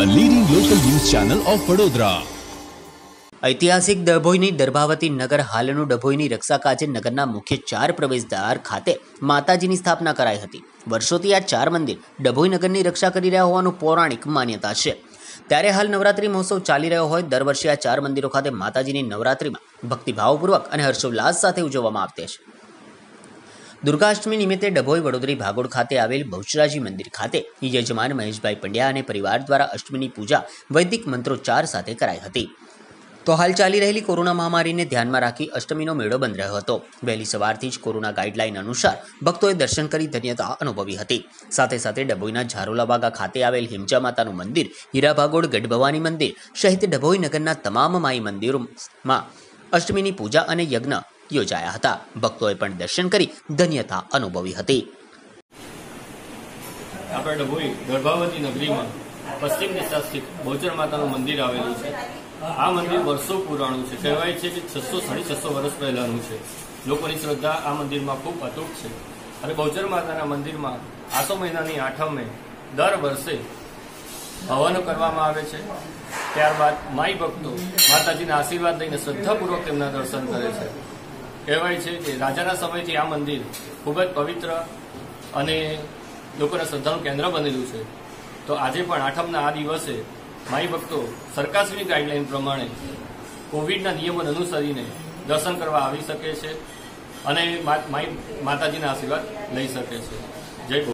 a leading local news channel of Vadodara. ऐतिहासिक ડભોઈની દર્ભાવતી નગર હાલનું ડભોઈની રક્ષા કાજે નગરના મુખ્ય 4 પ્રવેશદ્વાર ખાતે માતાજીની સ્થાપના કરાઈ હતી। વર્ષોથી આ 4 મંદિર ડભોઈ નગરની રક્ષા કરી રહ્યા હોવાનું પૌરાણિક માન્યતા છે। ત્યારે હાલ નવરાત્રી મહોત્સવ ચાલી રહ્યો હોય દર વર્ષે આ 4 મંદિરો ખાતે માતાજીની નવરાત્રીમાં ભક્તિભાવપૂર્વક અને હર્ષોલ્લાસ સાથે ઉજવવામાં આવતી છે। દુર્ગાષ્ટમી નિમિત્તે ડભોઈ વડોદરી ભાગોળ ખાતે આવેલ બહુચરાજી મંદિર ખાતે યજમાન મહેશભાઈ પંડ્યા અને પરિવાર દ્વારા અષ્ટમીની પૂજા વૈદિક મંત્રોચ્ચાર સાથે કરાઈ હતી। તો હાલ ચાલી રહેલી કોરોના મહામારીને ધ્યાનમાં રાખી અષ્ટમીનો મેળો બંધ રહ્યો હતો। વહેલી સવારથી જ કોરોના ગાઈડલાઈન અનુસાર ભક્તોએ દર્શન કરી ધન્યતા અનુભવી હતી। સાથે સાથે ડભોઈના ઝારોલાબાગા ખાતે આવેલ હિમચા માતાનું મંદિર, હીરા ભાગોળ ગઢ ભવાની મંદિર સહિત ડભોઈ નગરના તમામ માઈ મંદિરોમાં અષ્ટમીની પૂજા અને યજ્ઞ યોજાયા હતા। ભક્તોએ પણ દર્શન કરી ધન્યતા અનુભવી હતી। આપણે ડભોઈ ગર્ભાવતી નગરીમાં પશ્ચિમ દિશા સ્થિત બહુચર માતાનું મંદિર આવેલું છે। આ મંદિર વર્ષો પુરાણું છે। કહેવાય છે કે 600-650 વર્ષ પહેલાનું છે। લોકોની શ્રદ્ધા આ મંદિરમાં ખૂબ અતૂટ છે અને બહુચર માતાના મંદિરમાં આસો મહિનાની આઠમે દર વર્ષે હવન કરવામાં આવે છે। ત્યારબાદ માઈ ભક્તો માતાજીના આશીર્વાદ લઈને શ્રદ્ધાપૂર્વક તેમના દર્શન કરે છે। કહેવાય છે કે રાજાના સમયથી આ મંદિર ખૂબ જ પવિત્ર અને લોકોના શ્રદ્ધાનું કેન્દ્ર બનેલું છે। તો આજે પણ આઠમના આ દિવસે માઈ ભક્તો સરકારશ્રીની ગાઈડલાઈન પ્રમાણે કોવિડના નિયમોને અનુસરીને દર્શન કરવા આવી શકે છે અને માતાજીના આશીર્વાદ લઈ શકે છે। જય